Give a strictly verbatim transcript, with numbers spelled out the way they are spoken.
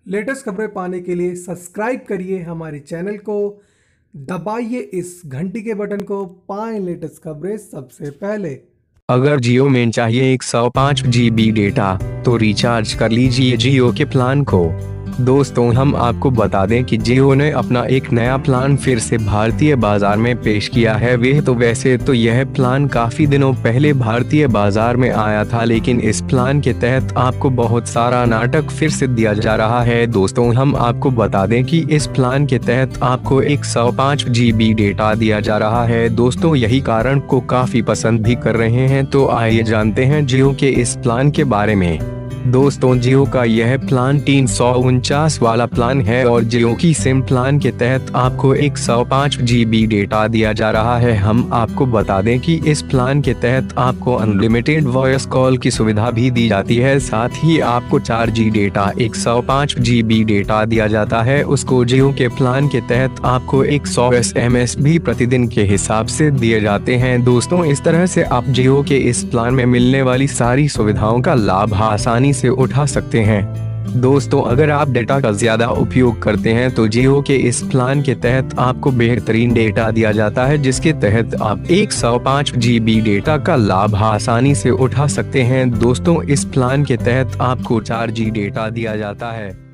Latest खबरें पाने के लिए सब्सक्राइब करिए हमारे चैनल को, दबाइए इस घंटी के बटन को, पाएं लेटेस्ट खबरें सबसे पहले। अगर जियो में चाहिए एक सौ पाँच जी बी डेटा तो रिचार्ज कर लीजिए जियो के प्लान को। दोस्तों, हम आपको बता दें कि जियो ने अपना एक नया प्लान फिर से भारतीय बाजार में पेश किया है। वह तो वैसे तो यह प्लान काफी दिनों पहले भारतीय बाजार में आया था, लेकिन इस प्लान के तहत आपको बहुत सारा नाटक फिर से दिया जा रहा है। दोस्तों, हम आपको बता दें कि इस प्लान के तहत आपको एक सौ पाँच जी बी डेटा दिया जा रहा है। दोस्तों, यही कारण को काफी पसंद भी कर रहे हैं। तो आइए जानते हैं जियो के इस प्लान के बारे में। दोस्तों, जियो का यह प्लान तीन सौ उनचास वाला प्लान है और जियो की सिम प्लान के तहत आपको एक सौ पाँच जी बी डेटा दिया जा रहा है। हम आपको बता दें कि इस प्लान के तहत आपको अनलिमिटेड वॉइस कॉल की सुविधा भी दी जाती है। साथ ही आपको चार जी डेटा एक सौ पाँच जी बी डेटा दिया जाता है। उसको जियो के प्लान के तहत आपको एक सौ एस एम एस भी प्रतिदिन के हिसाब से दिए जाते हैं। दोस्तों, इस तरह से आप जियो के इस प्लान में मिलने वाली सारी सुविधाओं का लाभ आसानी से उठा सकते हैं। दोस्तों, अगर आप डेटा का ज्यादा उपयोग करते हैं तो जियो के इस प्लान के तहत आपको बेहतरीन डेटा दिया जाता है, जिसके तहत आप एक सौ पाँच जी बी डेटा का लाभ आसानी से उठा सकते हैं। दोस्तों, इस प्लान के तहत आपको चार जी डेटा दिया जाता है।